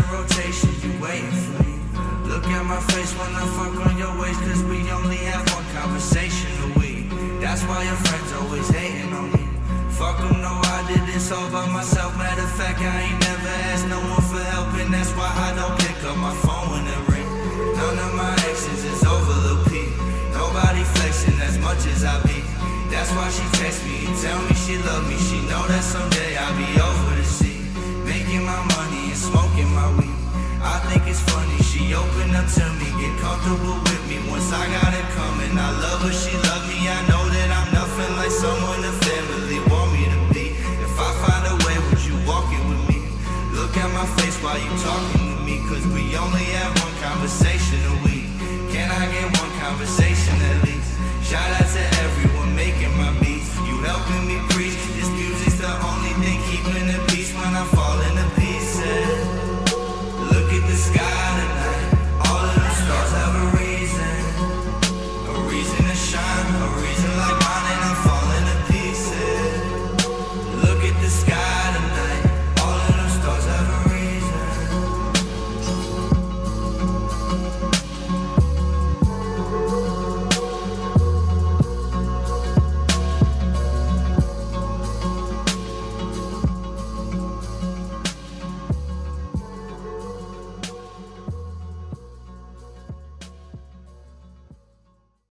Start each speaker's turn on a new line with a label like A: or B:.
A: in rotation, you waiting for me. Look at my face when I fuck on your waist, cause we only have one conversation a week. That's why your friends always hating on me. Fuck them, no, I did this all by myself. Matter of fact, I ain't never asked no one for help, and that's why I don't pick up my phone when it ring. None of my exes is over the peak. Nobody flexing as much as I be. That's why she text me and tell me she love me. She know that someday I'll be over the sea, making my money and smoking my weed. I think it's funny, she opened up to me, get comfortable with me once I got it coming. I love her, she love me, I know that I'm nothing like someone the family want me to be. If I find a way, would you walk it with me? Look at my face while you talking to me, cause we only have one conversation a week. Can I get one conversation at least? Shout out to everyone making my beats. You helping me